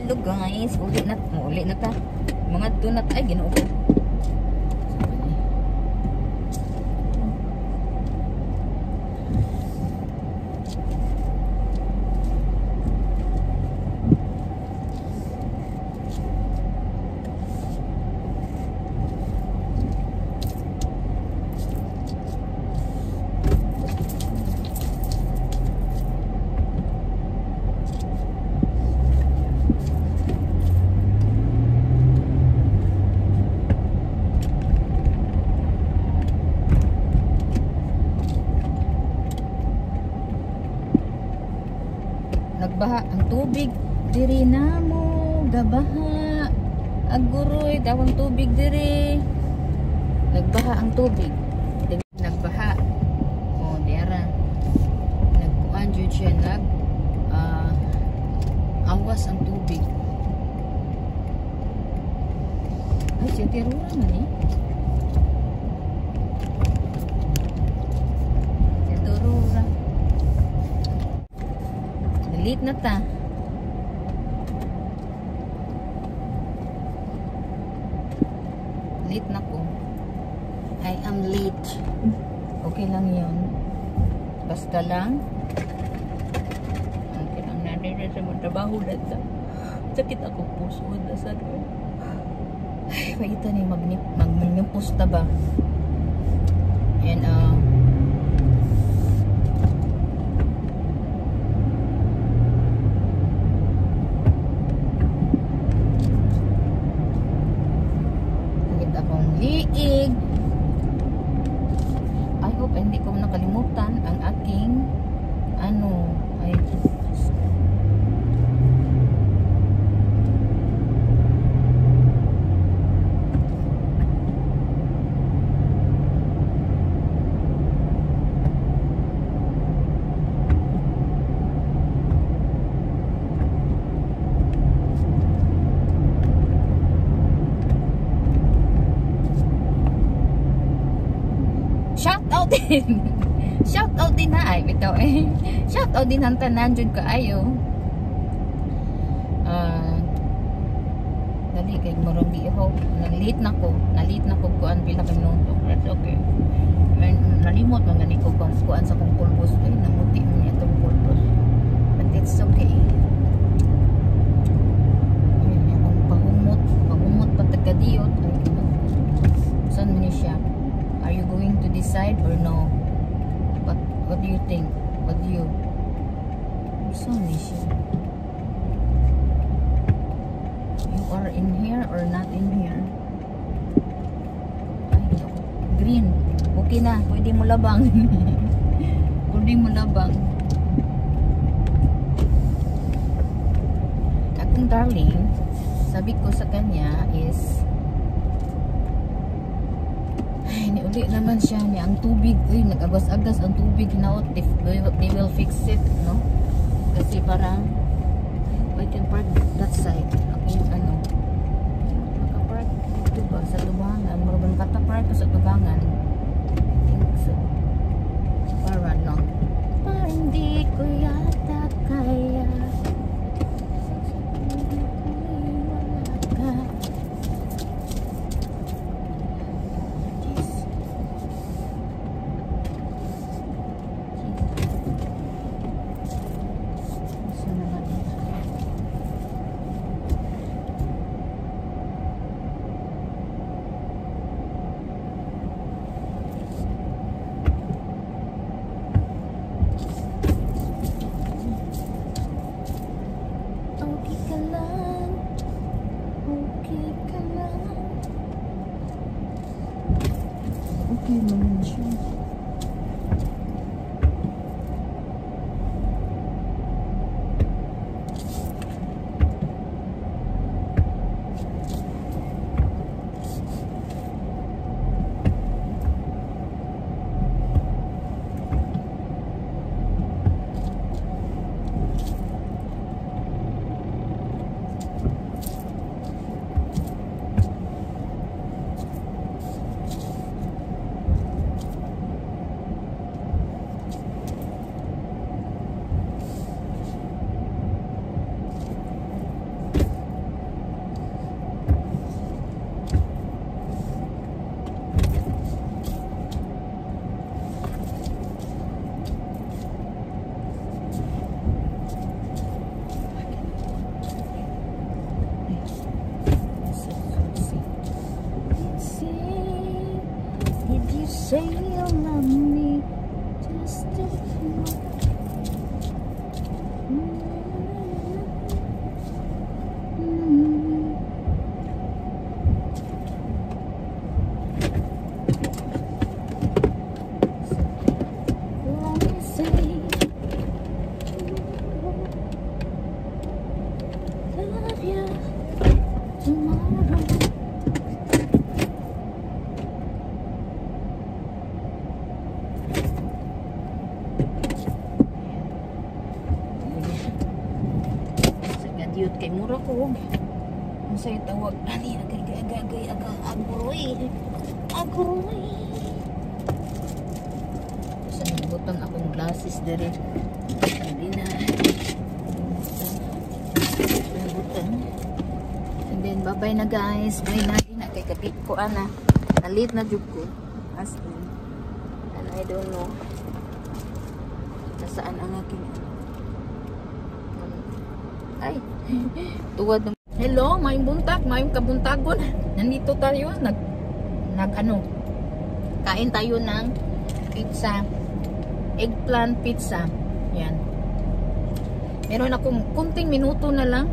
Hello guys, uli na ta. Mga donut ay Ginoo ko. Nagbaha ang tubig diri namo, gabaha aguroy tawang tubig diri. Nagbaha ang tubig, nagbaha o diara nagkuan jud siya, awas ang tubig. Ay siya tirura man eh. Late na ta. Late na ko. I am late. Okay lang yun. Basta lang. Okay lang natin sa mga trabaho na ta. Sakit ako puso. Dasad ko. Ay, paita ni magnimpos ta ba? And liig. I hope hindi ko nakalimutan ang aking ay shout out din na ay bitaw eh. Shout out din ang tanan jud kaayo. Dali kay murag di ho nalit na ko kuan pila ka minuto. That's okay. Nalimot man gani ko kuan sa kong pulbos ay namuti man niya tong pulbos. But it's okay. Akong pahumot patagkadiyot ay saan man siya. Are you going to decide or no? What do you think? What do you? Saan ni siya? You are in here or not in here? Ay, green. Okay na. Pwede mo labang. Pwede mo labang. Akong darling, sabi ko sa kanya is uli naman siya niya ang tubig. Uy, nag-agas-agas ang tubig na if they will fix it, no? Kasi parang I can park that side. Ako yung nakapark dito ba sa tubangan? Marunong katapark ko sa tubangan. I think so. Para lang. Parang hindi ko yata kaya. Okay naman siya. idiot kay mura ko. Masay tawag ani agay agroy. Sa butang akong glasses dire. Hindi na. Butang. And then bye-bye na guys. Bye na din kay kapit ko ana. Nalit na jud ko. As in. And I don't know. Nasaan ang aking ay tuwad ng hello, may buntag, may kabuntagon. Nandito tayo, kain tayo ng pizza. Eggplant pizza. Yan. Meron akong kunting minuto na lang.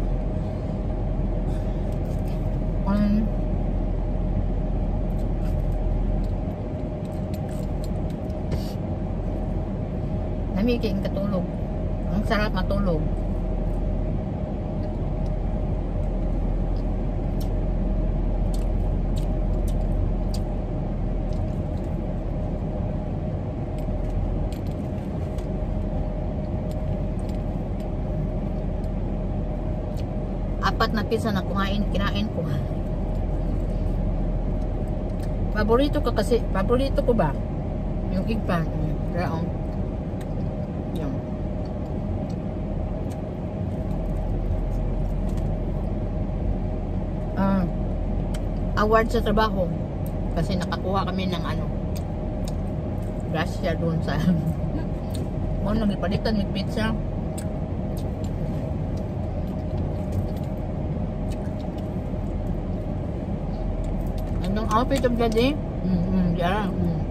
Namiking katulog. Ang sarap matulog. Apat na pizza na kinain ko. Paborito ko ba? Yung eggplant. Raong. Yung. Award sa trabaho. Kasi nakakuha kami ng grasya doon sa nagipalitan ng pizza. Anong outfit of the day? Yeah.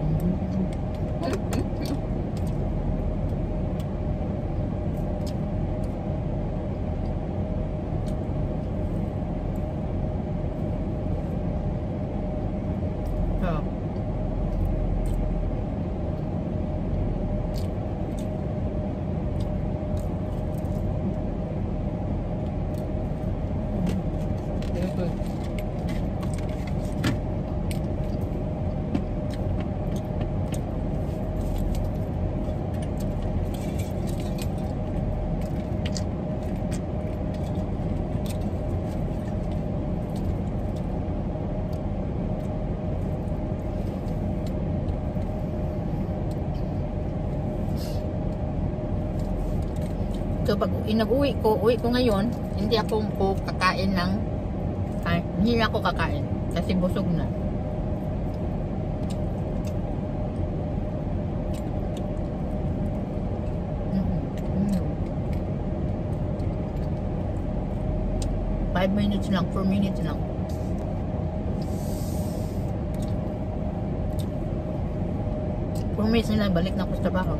So pag uwi ko ngayon, hindi ako kakain hindi na ako kakain kasi busog na. Five minutes lang, 4 minutes lang. Minutes na lang, balik na ako sa trabaho.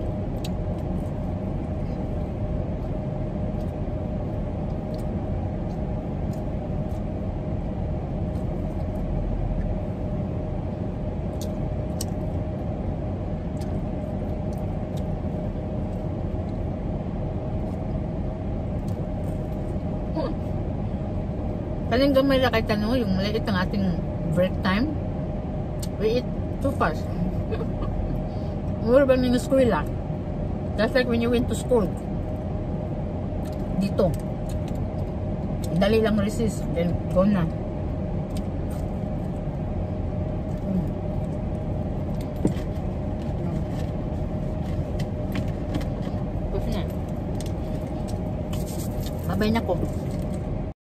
Kaling gamay na kahit yung maliit ang ating break time. We eat too fast. More ba ng school lang? Just like when you went to school. Dito. Dali lang recess. Then go na. Tapos na. Babay na ko.